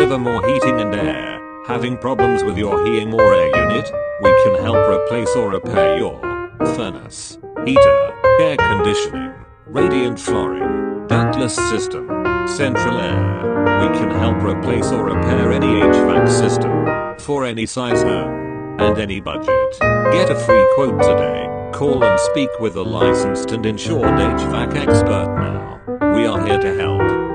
Livermore Heating and Air. Having problems with your heating or air unit? We can help replace or repair your furnace, heater, air conditioning, radiant flooring, ductless system, central air. We can help replace or repair any HVAC system for any size home and any budget. Get a free quote today. Call and speak with a licensed and insured HVAC expert now. We are here to help.